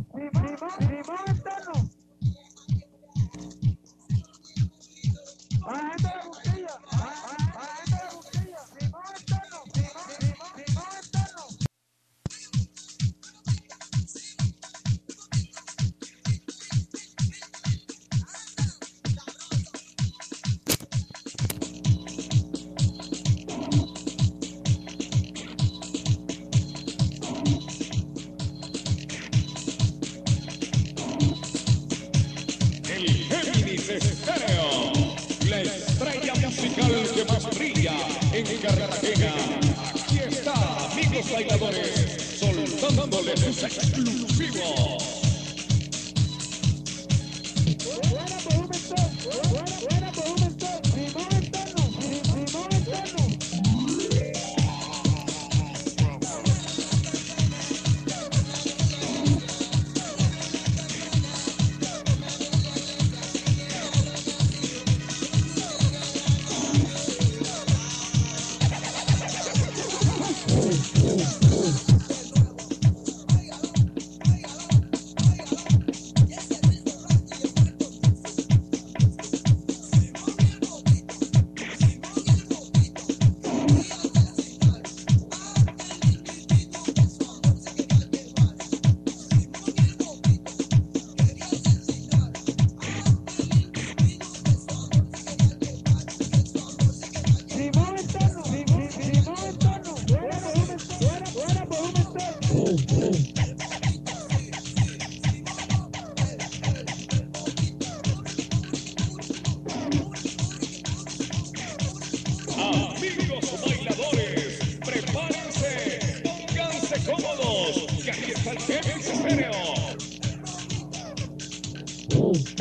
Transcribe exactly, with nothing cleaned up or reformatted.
Estéreo, la estrella musical que más brilla en Cartagena. Aquí está, amigos bailadores, soltándole sus exclusivos. Buena por un montón, buena, buena por un montón, Simón Eterno, Simón Eterno. Amigos bailadores, prepárense, pónganse cómodos, que aquí está el Kevin Estéreo.